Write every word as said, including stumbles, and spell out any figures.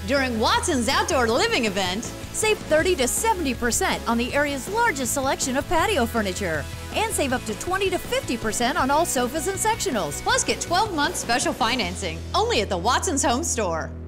During Watson's Outdoor Living event, Save thirty to seventy percent on the area's largest selection of patio furniture. And save up to twenty to fifty percent on all sofas and sectionals. plus get twelve months special financing only at the Watson's Home Store.